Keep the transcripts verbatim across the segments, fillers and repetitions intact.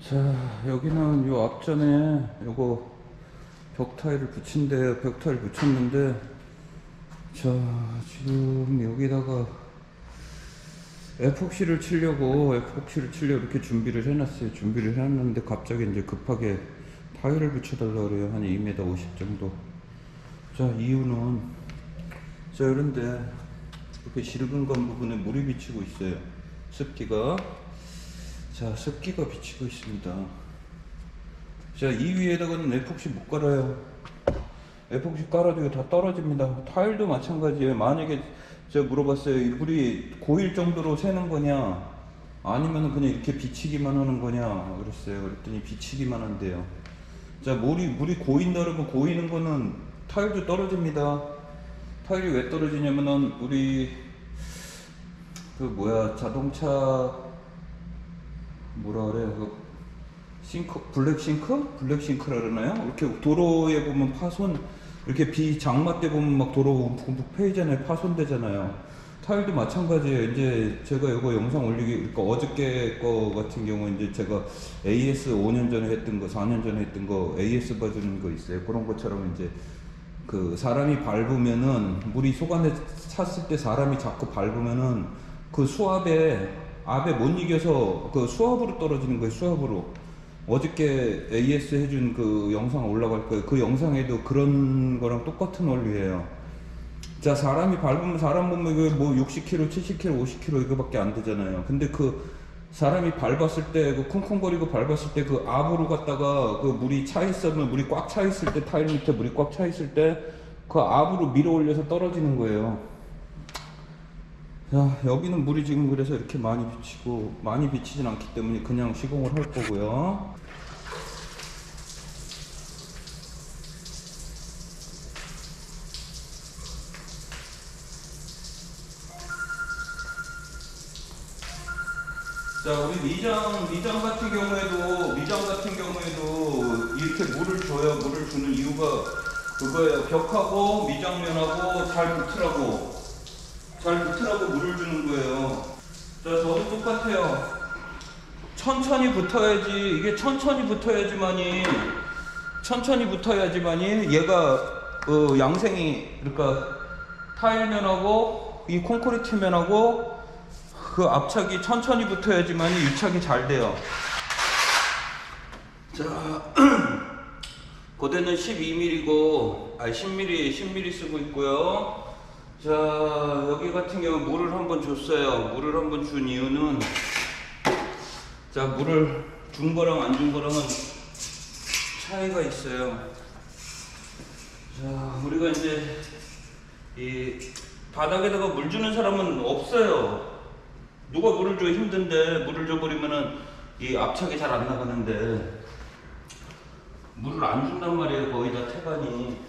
자, 여기는 요 앞전에 요거 벽 타일을 붙인데 벽 타일 붙였는데, 자, 지금 여기다가 에폭시를 치려고 에폭시를 치려고 이렇게 준비를 해놨어요. 준비를 해놨는데 갑자기 이제 급하게 타일을 붙여달라 그래요. 한 이 미터 오십 정도. 자, 이유는 자, 이런데 이렇게 시르근간 부분에 물이 비치고 있어요. 습기가. 자, 습기가 비치고 있습니다. 자, 이 위에다가는 에폭시 못 깔아요. 에폭시 깔아도 이거 다 떨어집니다. 타일도 마찬가지예요. 만약에 제가 물어봤어요. 물이 고일 정도로 새는 거냐, 아니면 그냥 이렇게 비치기만 하는 거냐 그랬어요. 그랬더니 비치기만 한대요. 자, 물이 물이 고인다 그러면 고이는 거는 타일도 떨어집니다. 타일이 왜 떨어지냐면은 우리 그 뭐야 자동차 뭐라 그래, 그 싱크, 블랙 싱크? 블랙 싱크라 그러나요? 이렇게 도로에 보면 파손, 이렇게 비 장마 때 보면 막 도로 움푹움푹 패이잖아요. 파손되잖아요. 타일도 마찬가지예요. 이제 제가 이거 영상 올리기, 그러니까 어저께 거 같은 경우 이제 제가 에이에스 오 년 전에 했던 거, 사 년 전에 했던 거 에이에스 봐주는 거 있어요. 그런 것처럼 이제 그 사람이 밟으면은 물이 속안에 찼을 때 사람이 자꾸 밟으면은 그 수압에 압에 못 이겨서 그 수압으로 떨어지는 거예요. 수압으로. 어저께 에이에스 해준 그 영상 올라갈 거예요. 그 영상에도 그런 거랑 똑같은 원리예요. 자, 사람이 밟으면 사람 보면 이거 뭐 육십 킬로미터, 칠십 킬로미터, 오십 킬로미터 이거밖에 안 되잖아요. 근데 그 사람이 밟았을 때, 그 쿵쿵거리고 밟았을 때 그 압으로 갔다가 그 물이 차 있으면, 물이 꽉 차 있을 때, 타일 밑에 물이 꽉 차 있을 때 그 압으로 밀어 올려서 떨어지는 거예요. 자, 여기는 물이 지금 그래서 이렇게 많이 비치고, 많이 비치진 않기 때문에 그냥 시공을 할 거고요. 자, 우리 미장, 미장 같은 경우에도, 미장 같은 경우에도 이렇게 물을 줘요. 물을 주는 이유가 그거예요. 벽하고 미장면하고 잘 붙으라고. 잘 붙으라고 물을 주는 거예요. 자, 저도 똑같아요. 천천히 붙어야지, 이게 천천히 붙어야지만이, 천천히 붙어야지만이 얘가, 어, 양생이, 그러니까 타일면하고 이 콘크리트면하고 그 압착이 천천히 붙어야지만이 유착이 잘 돼요. 자, 고대는 십이 밀리미터고, 아니 십 밀리미터, 십 밀리미터 쓰고 있고요. 자, 여기 같은 경우 물을 한번 줬어요. 물을 한번 준 이유는, 자, 물을 준 거랑 안 준 거랑은 차이가 있어요. 자, 우리가 이제 이 바닥에다가 물 주는 사람은 없어요. 누가 물을 줘 힘든데, 물을 줘버리면은 이 압착이 잘 안 나가는데 물을 안 준단 말이에요. 거의 다 태반이.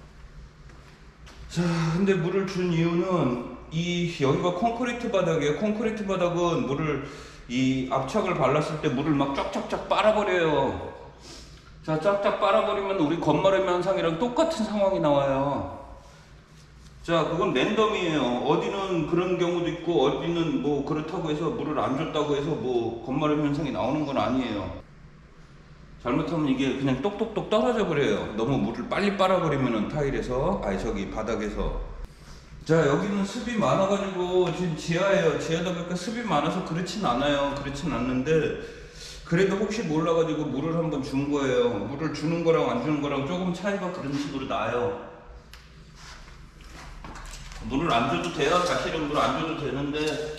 자, 근데 물을 준 이유는 이 여기가 콘크리트 바닥이에요. 콘크리트 바닥은 물을, 이 압착을 발랐을 때 물을 막 쫙쫙쫙 빨아버려요. 자, 쫙쫙 빨아버리면 우리 건마름 현상이랑 똑같은 상황이 나와요. 자, 그건 랜덤이에요. 어디는 그런 경우도 있고, 어디는 뭐 그렇다고 해서 물을 안 줬다고 해서 뭐 건마름 현상이 나오는 건 아니에요. 잘못하면 이게 그냥 똑똑똑 떨어져 버려요. 너무 물을 빨리 빨아버리면은 타일에서, 아니 저기 바닥에서. 자, 여기는 습이 많아가지고 지금 지하예요. 지하다 보니까 습이 많아서 그렇진 않아요. 그렇진 않는데 그래도 혹시 몰라가지고 물을 한번 준 거예요. 물을 주는 거랑 안 주는 거랑 조금 차이가 그런 식으로 나요. 물을 안 줘도 돼요. 사실은 물 안 줘도 되는데,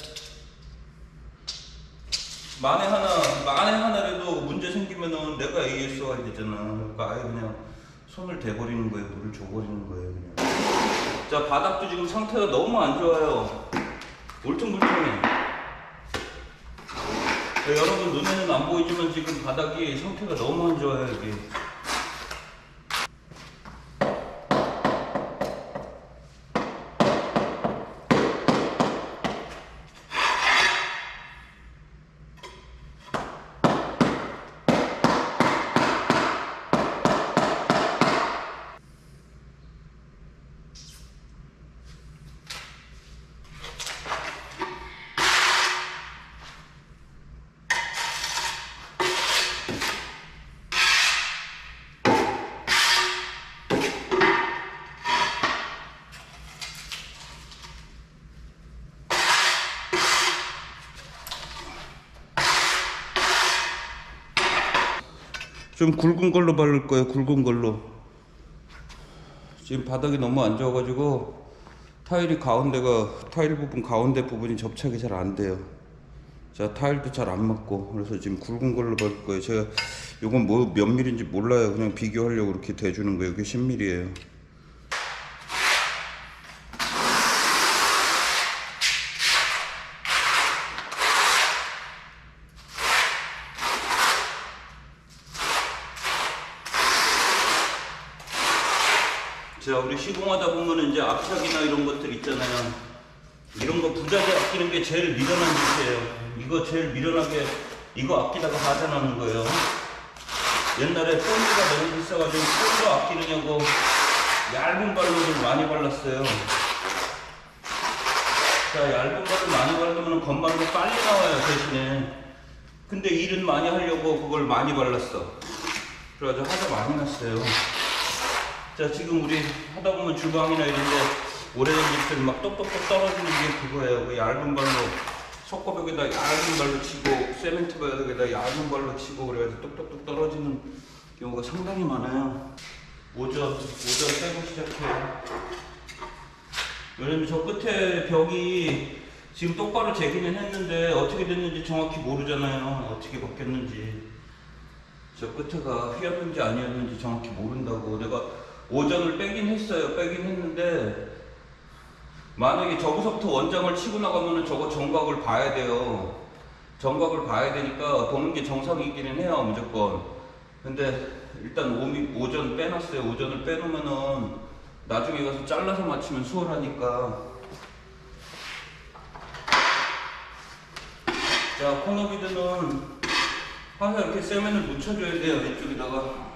만에 하나, 만에 하나라도 문제 생기면은 내가 에이에스가 되잖아. 그러니까 아예 그냥 손을 대버리는 거예요. 물을 줘버리는 거예요, 그냥. 자, 바닥도 지금 상태가 너무 안 좋아요. 울퉁불퉁해. 자, 여러분 눈에는 안 보이지만 지금 바닥이 상태가 너무 안 좋아요, 여기. 좀 굵은 걸로 바를 거예요. 굵은 걸로. 지금 바닥이 너무 안 좋아가지고 타일이 가운데가 타일 부분 가운데 부분이 접착이 잘 안 돼요. 자, 타일도 잘 안 맞고. 그래서 지금 굵은 걸로 바를 거예요. 제가 요건 뭐 몇 밀인지 몰라요. 그냥 비교하려고 이렇게 대주는 거예요. 이게 십 밀이에요. 자, 우리 시공하다 보면 이제 앞차기나 이런 것들 있잖아요. 이런 거 부자재 아끼는 게 제일 미련한 짓이에요. 이거 제일 미련하게 이거 아끼다가 하자나는 거예요. 옛날에 본드가 너무 비싸가지고 본드 아끼느냐고 얇은 발로 좀 많이 발랐어요. 자, 얇은 발로 많이 바르면 건반도 빨리 나와요, 대신에. 근데 일은 많이 하려고 그걸 많이 발랐어. 그래가지고 화가 많이 났어요. 자, 지금 우리 하다 보면 주방이나 이런데 오래된 집들 막 똑똑똑 떨어지는 게 그거예요. 그 얇은 발로 석고벽에다 얇은 발로 치고 세멘트 벽에다 얇은 발로 치고 그래가지고 똑똑똑 떨어지는 경우가 상당히 많아요. 오전, 오전 빼고 시작해요. 왜냐면 저 끝에 벽이 지금 똑바로 재기는 했는데 어떻게 됐는지 정확히 모르잖아요. 어떻게 바뀌었는지. 저 끝에가 휘었는지 아니었는지 정확히 모른다고. 내가 오전을 빼긴 했어요. 빼긴 했는데 만약에 저거서부터 원장을 치고 나가면은 저거 정각을 봐야 돼요. 정각을 봐야 되니까 보는 게 정상이기는 해요, 무조건. 근데 일단 오미, 오전 빼놨어요. 오전을 빼놓으면은 나중에 가서 잘라서 맞추면 수월하니까. 자, 코너비드는 항상 이렇게 세면을 묻혀줘야 돼요, 이쪽에다가.